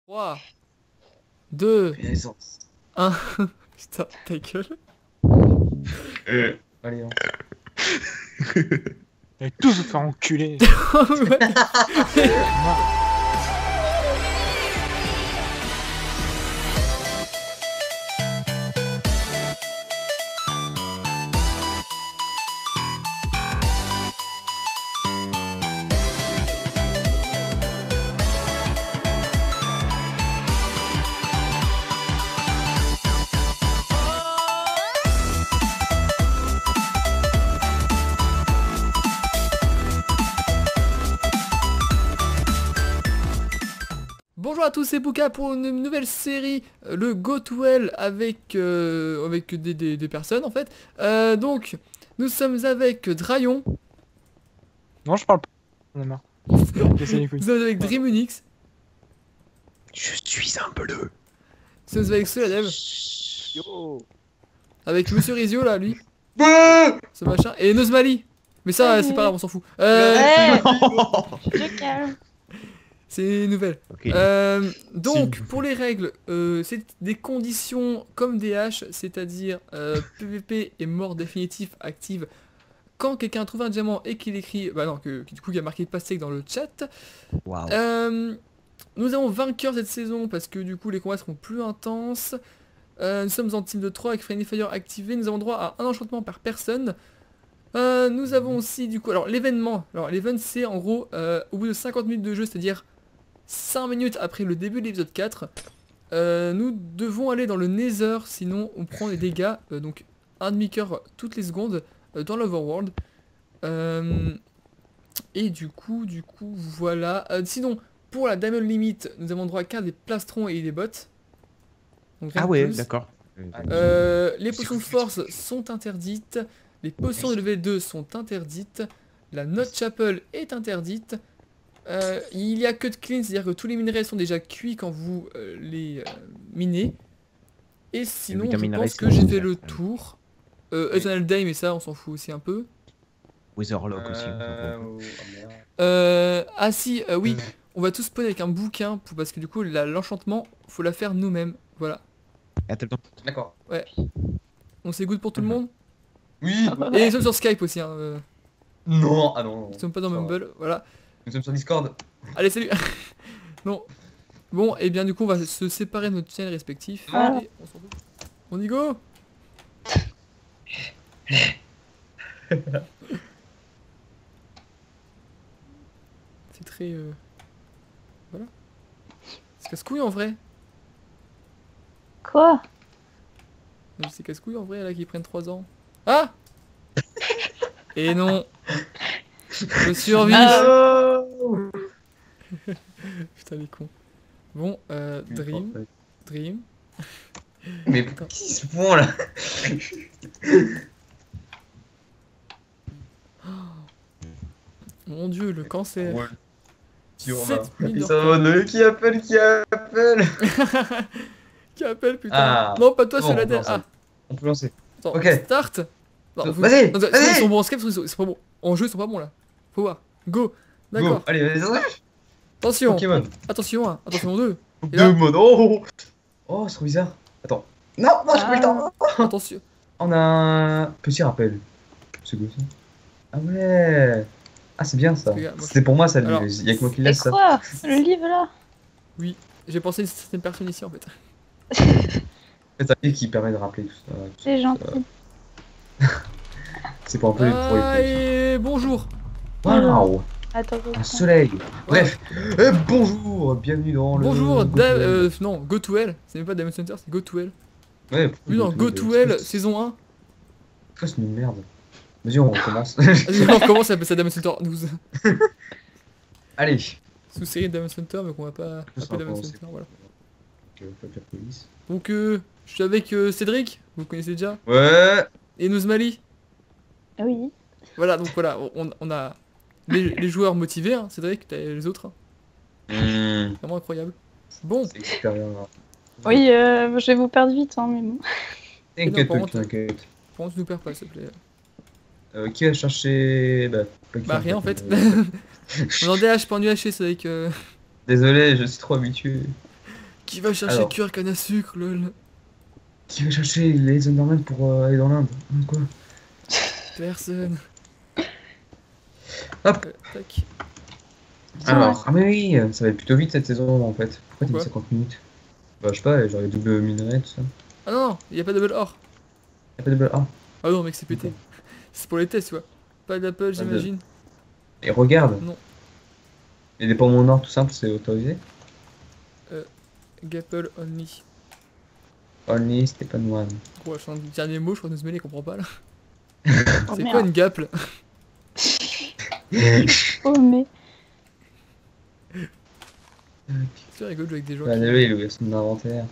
3, 2, Renaissance. 1. Putain, ta gueule. Allez, hein. Allez tous vous faire enculer. Ouais. Bonjour à tous, c'est Bouka pour une nouvelle série, le Go to Hell avec des personnes en fait. Donc, nous sommes avec Drayon, Non, je parle pas. On a marre. Cassez les couilles. nous sommes avec Dreamunix, Je suis un bleu. nous sommes avec Soladev, Yo. avec Monsieur Rizio là, lui, Ouais. ce machin, et Nozmali. Mais ça, Salut. c'est pas grave, on s'en fout. Ouais, je calme. C'est une nouvelle. Ok. Donc, pour les règles, c'est des conditions comme des haches, c'est-à-dire PVP et mort définitif active quand quelqu'un trouve un diamant et qu'il écrit, bah non, du coup il y a marqué pastèque dans le chat. Waouh. Nous avons vainqueur cette saison parce que du coup les combats seront plus intenses. Nous sommes en team de 3 avec Friendly Fire activé, nous avons droit à un enchantement par personne. Nous avons aussi du coup, alors l'événement, c'est en gros au bout de 50 minutes de jeu, c'est-à-dire 5 minutes après le début de l'épisode 4, nous devons aller dans le Nether, sinon on prend des dégâts, donc un demi-cœur toutes les secondes dans l'Overworld. Et du coup, voilà. Sinon, pour la Diamond Limit, nous avons droit qu'à des plastrons et des bottes. Donc, rien Ah de ouais, plus. d'accord. Les potions de force sont interdites. Les potions de level 2 sont interdites. La Note Chapel est interdite. Il y a que de clean, c'est-à-dire que tous les minerais sont déjà cuits quand vous les minez. Et sinon, huit je minerais, pense c'est que j'ai fait nécessaire. le tour. Eternal Day, mais ça, on s'en fout aussi un peu. Witherlock aussi. Ah si, oui, on va tous spawn avec un bouquin parce que du coup, l'enchantement, faut la faire nous-mêmes. Voilà. Attends. D'accord. On s'égoutte pour tout le monde. Oui. Et nous sommes sur Skype aussi, hein. Non. Ah non. Nous sommes pas dans Ça va. Mumble, voilà. Nous sommes sur Discord. Allez, salut. Non. Bon, et bien du coup, on va se séparer de notre chaîne respectif. Ah. Et on s'en fout. On y go. C'est très... Voilà. C'est casse-couille en vrai. Quoi? C'est casse-couille en vrai là qui prennent 3 ans. Ah. Et non. Je survis. Putain les cons. Bon, Dream. Mais Attends. qui se font là? Mon dieu, le cancer. Ouais. Sur 7 minutes de sonne, qui appelle? Qui appelle putain. Ah. Non, pas toi, Bon, c'est la on peut dernière. lancer. On peut lancer. Attends, Ok. start. Non, Vas-y, non, vas-y. ils sont bons en Skype, c'est pas bon. En jeu, ils sont pas bons là. Faut voir. Go. D'accord. Go. Allez, vas-y. Attention. Pokémon. Attention 1, attention 2. Et là- Pokémon. Oh. Oh, c'est trop bizarre. Attends. Non, j'ai pas eu le temps. Attention. On a un petit rappel. C'est quoi ça? Ah ouais. Ah, c'est bien ça. Regarde, moi, C'était pour moi ça. Alors, Il y a que moi qui Et laisse ça. quoi? Le livre là? J'ai pensé à une certaine personne ici en fait. C'est un livre qui permet de rappeler tout ça. C'est gentil. C'est pour un peu pour Ah, les et bonjour. Waouh. Attends, Un soleil. Bref. Bonjour. Bienvenue dans le. Bonjour, Go to Hell. non, Go to Hell. C'est même pas Diamond Center, c'est Go to Hell. Ouais, pourquoi Oui, non, Go to Hell, saison 1. C'est une merde. Vas-y, on recommence. Vas-y, on recommence, ça s'appelle ça Diamond Center 12. Allez. Sous-série de Diamond Center, mais qu'on va pas Ça appeler va Diamond commencer. Center, voilà. Papier police. Donc, je suis avec Cédric, vous connaissez déjà, Ouais. et Nozmali. Oui. Voilà, donc voilà, on a les joueurs motivés, hein, Cédric, t'as les autres, hein, vraiment incroyable. Bon, C'est super bien. Oui, je vais vous perdre vite, hein, mais bon. T'inquiète, par contre, t'inquiète. par contre, tu nous perds pas, s'il te plaît. Qui a cherché. Bah, rien en fait. On en DH, pas en UHC, Cédric. Désolé, je suis trop habitué. Qui va chercher Alors. cuir canne à sucre, lol? Qui va chercher les Endermen pour aller dans l'Inde? Quoi? Personne. Hop. Tac. Alors, ah mais oui, ça va être plutôt vite cette saison en fait. Pourquoi t'as Pourquoi mis 50 minutes? Bah je sais pas, genre les doubles minerais, tout ça. Ah non, il y a pas de double or. Y'a pas de double. Ah, Ah non, mec, c'est pété. C'est pour les tests, tu vois. Pas d'apple, j'imagine. et regarde. Non. Et des pommes en or tout simple, c'est autorisé. Gapple only. Only Stéphane One. Gros, je suis en dernier mot, je crois que Nozmeli il comprend pas là. Oh, C'est merde. quoi une gaple? Oh, mais. C'est rigolo de jouer avec des gens Ah, qui... désolé, il a ouvert son inventaire.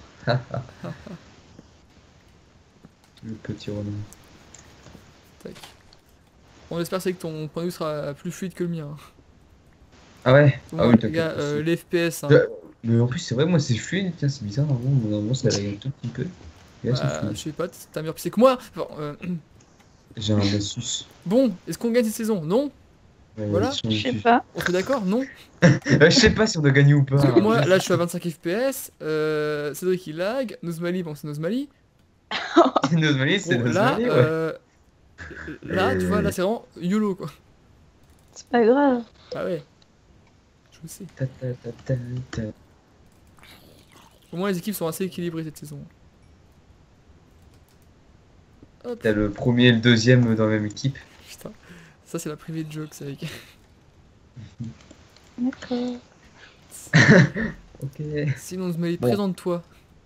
Le petit Romain. Tac. On espère c'est que ton point de vue sera plus fluide que le mien. Ah ouais. Bon, Ah oui, les t'inquiète. gars, les FPS, hein. Mais en plus, c'est vrai, moi c'est fluide, tiens, c'est bizarre, normalement ça lag un tout petit peu. Et là, c'est Bah, fluide. je sais pas, t'as meilleur PC que moi. Enfin, J'ai un Asus. bon, est-ce qu'on gagne cette saison? Non? Ouais, Voilà. ils sont Je sais dessus. pas. On se met d'accord? Non? Je sais pas si on doit gagner ou pas. Parce que moi, là, je suis à 25 FPS. Cédric, il lag. Nozmali, bon, c'est Nozmali. Nozmali, c'est Bon, là, Nozmali, ouais. là, tu vois, là, c'est vraiment YOLO, quoi. C'est pas grave. Ah ouais. Je sais. Ta, ta, ta, ta, ta. Au moins, les équipes sont assez équilibrées cette saison. Hop. T'as le premier et le deuxième dans la même équipe. Putain. Ça, c'est la private joke, c'est avec. D'accord. Ok. Sinon, Nozmali, Bon. présente-toi.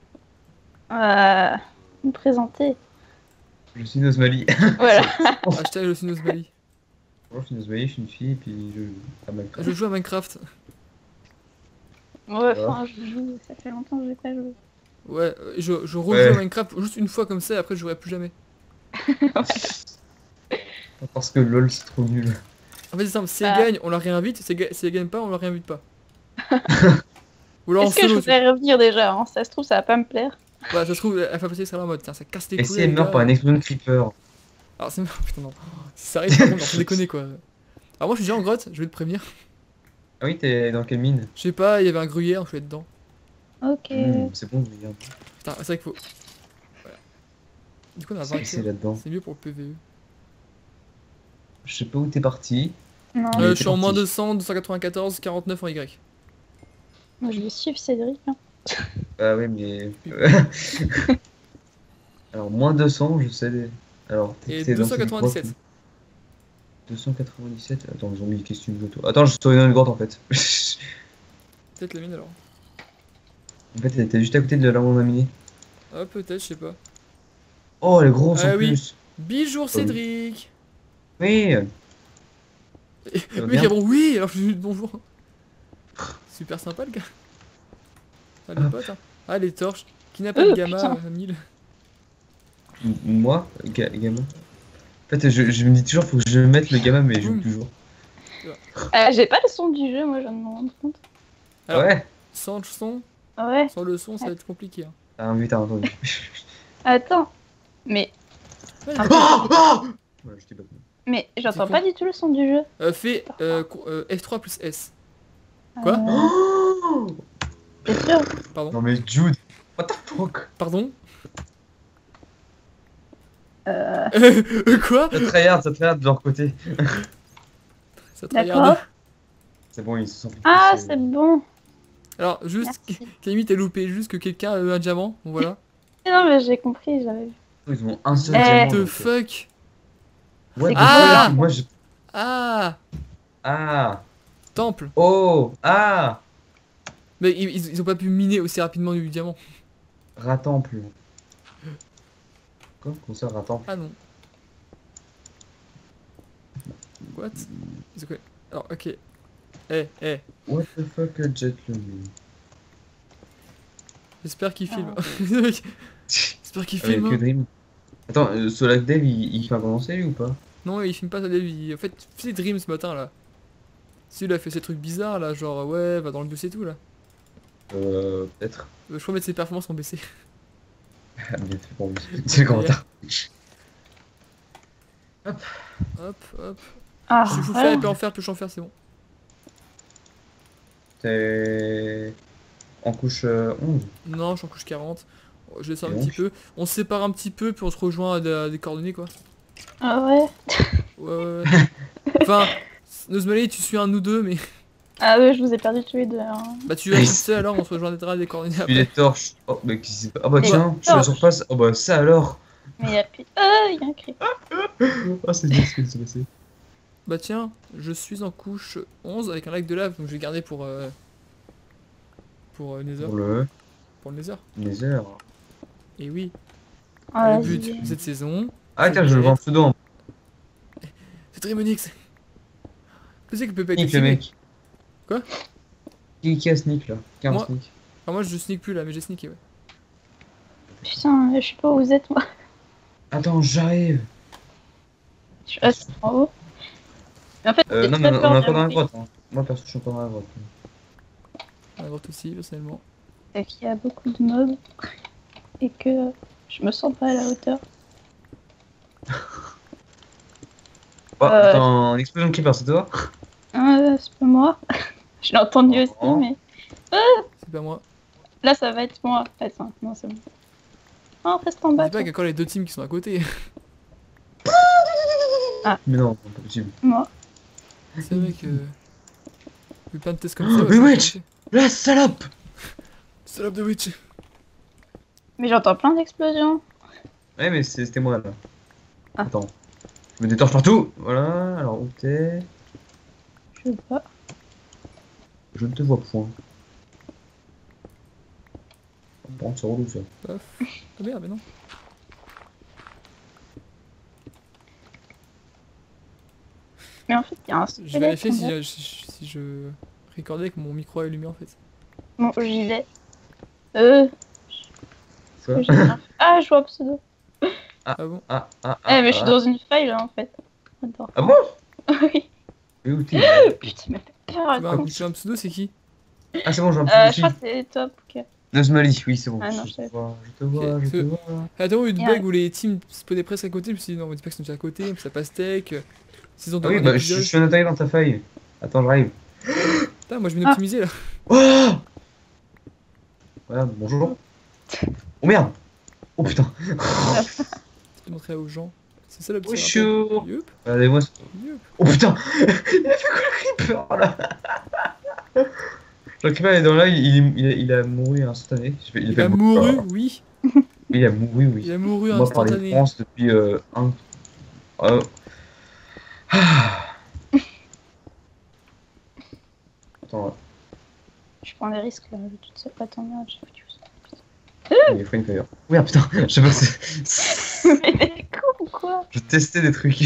Me présenter. Je suis Nozmali. Voilà. Hashtag je suis Nozmali. Moi, je suis Nozmali, je suis une fille, et puis je. Ah, bah, Je joue à Minecraft. Ouais, enfin, je joue. Ça fait longtemps que j'ai pas joué. Ouais, je rejoue Ouais. à Minecraft juste une fois comme ça, et après je jouerai plus jamais. Parce que LOL, c'est trop nul. En fait, c'est simple, si elle Ah. gagne, on la réinvite, si elle gagne pas, on la réinvite pas. Ou alors en Est-ce que je solo. voudrais revenir déjà, hein? Ça se trouve, ça va pas me plaire. Ouais, ça se trouve, elle fait passer sur la mode, tiens, ça casse les Et couilles. si elle les meurt gars. par une explosion de creeper? Alors c'est putain non. Si ça arrive, par contre, faut déconner quoi. Alors moi je suis déjà en grotte, je vais te prévenir. Ah oui, t'es dans quelle mine? Je sais pas, il y avait un gruyère, je suis dedans. Ok. C'est bon, regarde. Putain, c'est vrai qu'il faut. Voilà. Du coup on a 20 C'est kills. là-dedans. C'est mieux pour le PVE. Je sais pas où t'es parti. Non, Il Je était suis en moins parti. 200, 294, 49 en Y. moi, je vais suivre Cédric. Hein. Ah ouais, mais. Alors, moins 200, je sais. Alors, Et t'es dans cette 297. grotte. 297. Attends, zombie, qu'est-ce que tu me veux, toi? Attends, je suis dans une grotte en fait. Peut-être la mine alors. En fait, elle était juste à côté de là où on a miné. Ah peut-être, je sais pas. Oh, elle est grosse Ah en oui. plus. Bonjour Cédric. Oui. Et va le mec bien il répond oui, alors je lui dis bonjour. Super sympa le gars. Ah les Ah. potes hein. Ah les torches. Qui n'a pas de gamma putain. 1000. Moi, gamin. En fait, je me dis toujours, faut que je mette le gamin, mais je joue Boum. toujours. J'ai pas le son du jeu, moi, je viens de me rendre compte. Alors, Ouais. sans le son, Ouais. sans le son, ça va être compliqué. Hein. Ah oui, t'as entendu. Attends. Mais Ouais, Ouais, je t'ai pas compris. j'entends quoi pas du tout le son du jeu. fais F3 plus S. Quoi Oh T'es sûr? Pardon. Non mais Jude, what the fuck? Pardon. Euh, Quoi Ça tryhard de leur côté. Ça D'accord. tryhard. C'est bon, ils se sont fait Ah, pousser. c'est bon. Alors, juste, Merci. Camille, t'as loupé juste que quelqu'un a eu un diamant. Bon, voilà. Non, mais j'ai compris, j'avais vu. Ils ont un seul Eh. diamant. The donc, fuck. What the Ah fuck? Moi je. Ah Ah. Temple. Oh. Ah. Mais ils ont pas pu miner aussi rapidement du diamant. Ratemple. Quoi? Comment ça, ratemple? Ah non. What C'est quoi Alors, ok. Eh. What the fuck, Jet Lumine? J'espère qu'il filme. Ah. J'espère qu'il Avec filme. que Dream. Attends, Solak Dev, il fait commencer lui ou pas? Non, il filme pas sa dev. En fait, c'est Dream ce matin là. Si, il a fait ces trucs bizarres là, genre ouais, va dans le bus et tout là. Peut-être. Je crois mettre ses performances en baissé. Ah, bien fait pour lui. C'est le commentaire. Hop. Ah, Je suis fou voilà. faire, peut en faire, peut en faire, c'est bon. C'est. en couche 11. Non, je suis en couche 40. Je descends un Et petit donc peu. On se sépare un petit peu, puis on se rejoint à des coordonnées, quoi. Ah ouais. Ouais. Enfin, Nozmally, tu suis un ou deux, mais... Ah ouais, je vous ai perdu tous les deux. Hein. Bah tu vas toute seule, alors on se rejoindra à des coordonnées Puis après. les torches. Oh, mais qu'est-ce qui s'est passé? Ah bah Les tiens, je suis à la torches. surface. Oh bah ça alors. Mais il y a plus. Ah, il y a un cri. Ah, c'est bien ce qui s'est passé. Bah tiens, je suis en couche 11 avec un lac de lave, donc je vais garder pour Nether. Pour le Pour le Nether. Nether. Et oui, Ah, le but vas-y. de cette saison, Ah tiens, je le vois en pseudo. En c'est Trimonix. Tu sais qu'il peut pas être sneak, le activé. mec. Quoi? Qui a sneak là? Qui a un Moi. sneak? Alors moi je sneak plus là, mais j'ai sneaké, ouais. Putain, je sais pas où vous êtes, moi. Attends, j'arrive. Je suis assez en haut. Mais en fait, j'ai Non, très mais on peur est de pas dans la monter. grotte. Hein. Moi perso, je suis pas dans la grotte. À la grotte aussi, personnellement. C'est qu'il y a beaucoup de mobs. Et que je me sens pas à la hauteur. Oh, attends, une explosion de creeper, c'est toi? C'est pas moi. Je l'ai entendu aussi, Oh. mais. C'est pas moi. Là, ça va être moi. Attends, non, c'est bon. Oh, reste en bas. C'est pas toi. qu'il y a encore les deux teams qui sont à côté. Mais non, c'est pas possible. Moi. C'est vrai que... vu plein de tests comme ça... Mais ouais, Witch! c'est La salope! Salope de Witch. Mais j'entends plein d'explosions. Ouais, mais c'était moi là. Ah. Attends. Je mets des torches partout. Voilà, alors où t'es? Je sais pas. Je ne te vois point. Bon, c'est relou ça. Paf. Ah merde, mais non. Mais en fait, il y a un Je squelette. vérifiais en si bas. si je recordais que mon micro est allumé en fait. Bon, j'y vais. Quoi? J'ai rien fait. Ah, je vois un pseudo. Ah bon? Mais je suis dans une faille là en fait. Attends. Ah bon? Oui. Mais où t'es? Putain, mais t'as peur. Bah, attends. tu as un pseudo, c'est qui? Ah, c'est bon, j'ai un Je petit crois que c'est top. Ok. Nozmally, oui, c'est bon. Ah, non, je je te savais vois, je te vois, Ok, je te ce- vois. Attends, une Et bug où les teams spawnaient presque à côté, je me suis dit non, on dit pas qu'ils sont déjà à côté, ça passe tech. S'ils ont Ah oui, un bah je épisode. suis en attaque dans ta faille. Attends, j'arrive. Putain, moi je viens Ah. d'optimiser là. Oh! Voilà, bonjour. Oh merde! Oh putain! Je peux montrer aux gens. C'est ça le petit Bonjour. rapport. Yup, Regardez-moi. yup. Oh putain! Il a fait quoi le creeper là? Le creeper est dans là, il a mouru instantané. Il a mouru, oui. Il a mouru, oui. Il a mouru Moi par les instantané. France depuis un. Ah. Attends, là. Je prends des risques là. Je suis toute seule. Attends, merde, j'ai foutu ça. Il y a Frame Fire. Oui, ah, putain, je sais pas si. Mais t'es con ou quoi? Je testais des trucs.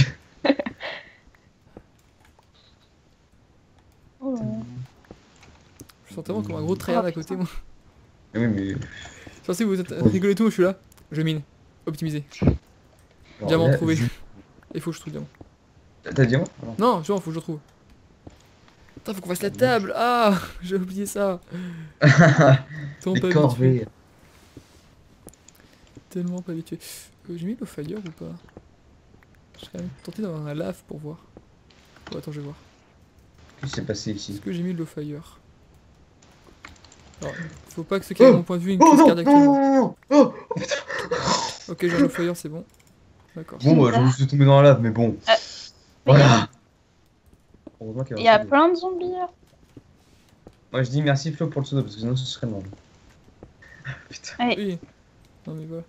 Oh là là. Je sens tellement comme un gros tryhard Oh, à côté, putain. moi. Mais oui, mais. Je pensais que vous êtes rigolez tout, je suis là. Je mine. Optimisé. Alors, Diamant là, trouvé. Il faut que je trouve diamant. T'as dit diamant? Non, genre, faut que je retrouve. Putain, faut qu'on fasse la table. Ah, j'ai oublié ça. Tellement Les pas habitué. corvées. Tellement pas habitué. J'ai mis le fire ou pas? Je serais quand même tenté d'avoir un lave pour voir. Oh, attends, je vais voir. Qu'est-ce qui s'est passé Est-ce ici? que j'ai mis le fire? Alors, faut pas que ceux qui aient mon point de vue une Oh crise non, cardiaque. non, non, non, oh. Ok, j'ai le fire, c'est bon. D'accord. Bon, bah, je me suis tombé dans la lave, mais bon. Voilà. Heureusement qu'il Il y a resté. plein de zombies là. Moi, je dis merci Flo pour le pseudo, parce que sinon ce serait mort. Putain. Oui. Non mais voilà.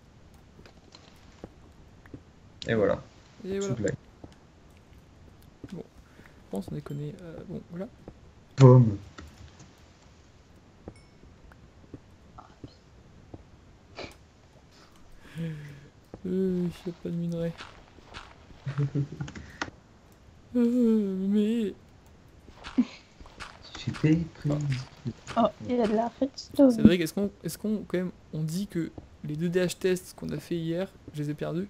Et voilà. Et voilà. Sous blague. Je pense on déconne. Bon, voilà. Pomme. Il y a pas de minerai. Mais... J'étais pris. Oh, il y a de la redstone. Cédric, est-ce qu'on quand même on dit que les 2 DH tests qu'on a fait hier, je les ai perdus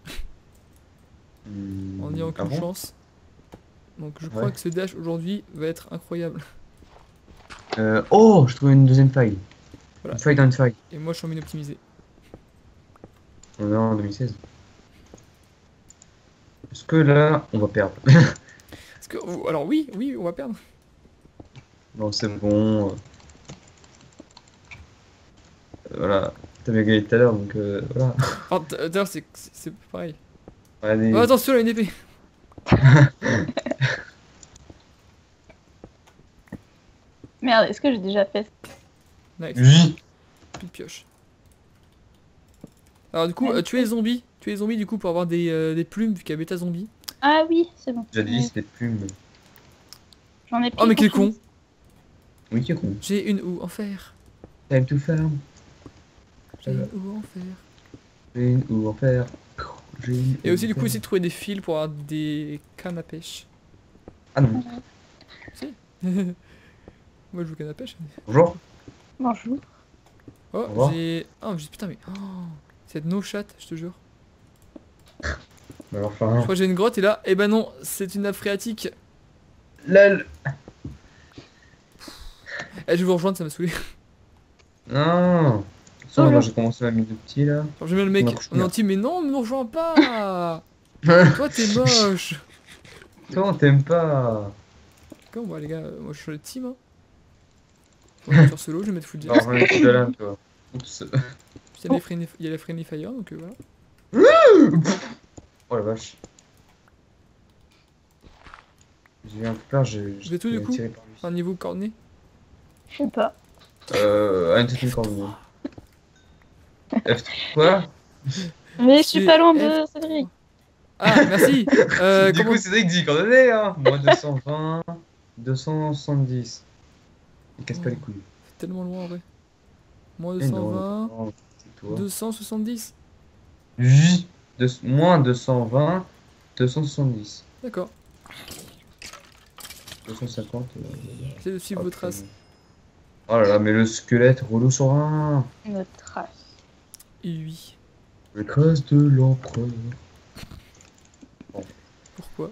en ayant aucune chance. Donc je crois Ouais. que ce dash aujourd'hui va être incroyable. Oh, je trouve une deuxième faille. Voilà. Une faille dans une faille. Et moi je suis en mine optimisé. On est en 2016. Est-ce que là, on va perdre? Parce que, alors oui, on va perdre. Non, c'est bon. Voilà. T'as bien gagné tout à l'heure, donc voilà. Ah, d'ailleurs, c'est pareil. Allez. Oh, attention, il a une épée. Merde, est-ce que j'ai déjà fait ça? Nice. Oui. Plus de pioche. Alors, du coup, Ouais, tuer les zombies. Tuer les zombies, du coup, pour avoir des plumes, vu qu'il y a bêta zombie. Ah oui, c'est bon. J'ai dit c'était plume. J'en ai pris. Oh, mais quel conscience. con. Oui, qui est con. J'ai une houe en fer. Time to farm. J'ai une houe en fer. J'ai une ou en fer. J'ai une Et houe aussi, en du coup, fer. essayer de trouver des fils pour avoir des cannes à pêche. Ah non. Si. Moi, je veux canne à pêche. Bonjour. Bonjour. Oh, revoir. putain, mais. Oh, c'est no chat, je te jure. Alors, Je enfin. crois que j'ai une grotte et là, eh ben non, c'est une nappe phréatique. LOL. Eh, je vais vous rejoindre, ça m'a saoulé. Non. Moi, Bonjour. j'ai commencé ma mise de petit là. Alors, j'aime bien le mec, On a couché on est en bien. team, mais non, me rejoins pas. Toi, t'es moche. Toi, on t'aime pas. Comment, bah, les gars, moi je suis le team. Hein. On va faire solo, je vais mettre full Alors, direct. on est de là, toi. Oups. Il y a la friendly fire, donc voilà. Oh la vache. J'ai eu un peu peur, j'ai Vous êtes où, du coup tiré par lui. Un niveau coordonné. Je sais pas. À une certaine coordonnée. F3 quoi? Mais je suis pas loin F. de Cédric. Ah, merci. Du Comment... coup, c'est ça que dit coordonnées, hein. Moins 220, 270. Il casse pas les couilles. C'est tellement loin en vrai. Moins Eh non, 220, non, c'est toi. 270. Oui. Moins 220, 270. D'accord. 250. J'essaie de suivre vos traces. Oh là là, mais le squelette relou sur un. Une trace. Et oui. Les traces de l'empereur. Pourquoi?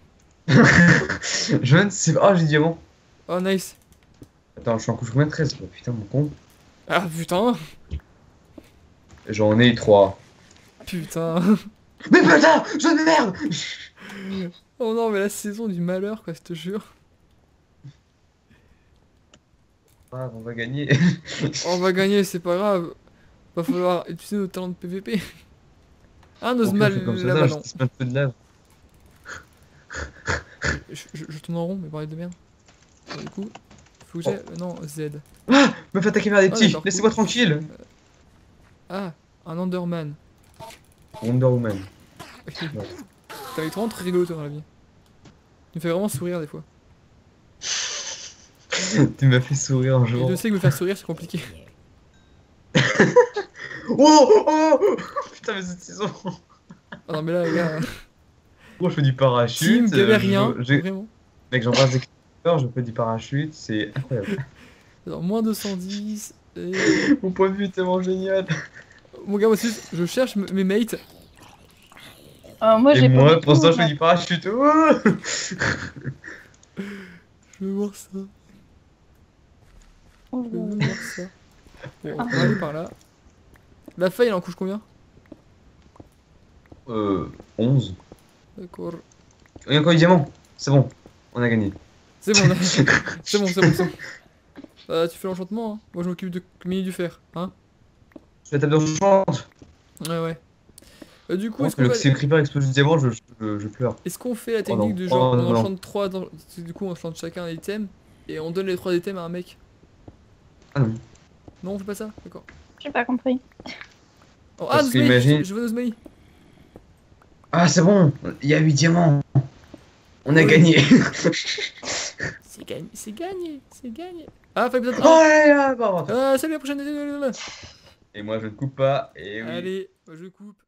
Je ne sais pas. Oh, j'ai diamant. Oh, nice. Attends, je suis en couche combien? 13. Oh, putain, mon con. Ah, putain. J'en ai 3. Putain. Mais putain, je de merde. Oh non, mais la saison du malheur, quoi, je te jure. Ah, on va gagner. On va gagner, c'est pas grave. Va falloir utiliser nos talents de PVP. Ah, nos Au pire, mal je fais comme ça, là-bas, je non. tisse plein de feu de lave. Je tourne en rond, mais pareil de merde. Alors, du coup, faut que j'aille... Non, Z. Me fait attaquer par des Ah, petits. d'accord, Laissez-moi cool. tranquille. Ah, un Enderman. Wonder Woman. T'avais trop très rigolo toi dans la vie. Tu me fais vraiment sourire des fois. Tu m'as fait sourire un Et jour. je sais que me faire sourire c'est compliqué. Oh putain, mais cette saison. Ah non mais là les gars, Moi, je fais du parachute. team galérien, j'ai- vraiment. Mec, j'embrasse des créateurs, je fais du parachute, c'est incroyable. Alors moins 210 et... Mon point de vue est tellement génial. Mon gars moi aussi je cherche mes mates. Moi, Et j'ai pas moi, beaucoup, pour ça, je fais mais- du parachute. Oh Je veux voir ça. Oh, Je veux voir ça. Bon, on va aller par là. La faille elle en couche combien? 11. D'accord. Il y a encore du diamant. C'est bon, on a gagné. C'est bon là. C'est bon, c'est bon, c'est bon. Tu fais l'enchantement hein. Moi je m'occupe de mini du fer, hein. Je fais la table d'enchante. Ouais ouais. Du coup, est-ce Si qu'on le creeper explose du diamant, je pleure. fait la technique non. de genre Oh, on non. enchante 3 du coup on enchante chacun un item et on donne les 3 items à un mec? Ah non. Non on fait pas ça? D'accord. J'ai pas compris. Oh, Parce Nozmaï, qu'imagine- je veux Nozmaï. Ah, c'est bon, il y a 8 diamants. On a Oui. gagné. C'est gagné, c'est gagné, c'est gagné. Ah, fait peut-être. Oh là là, bah, Salut, à la prochaine. Et moi, je ne coupe pas. Et oui. Allez, je coupe.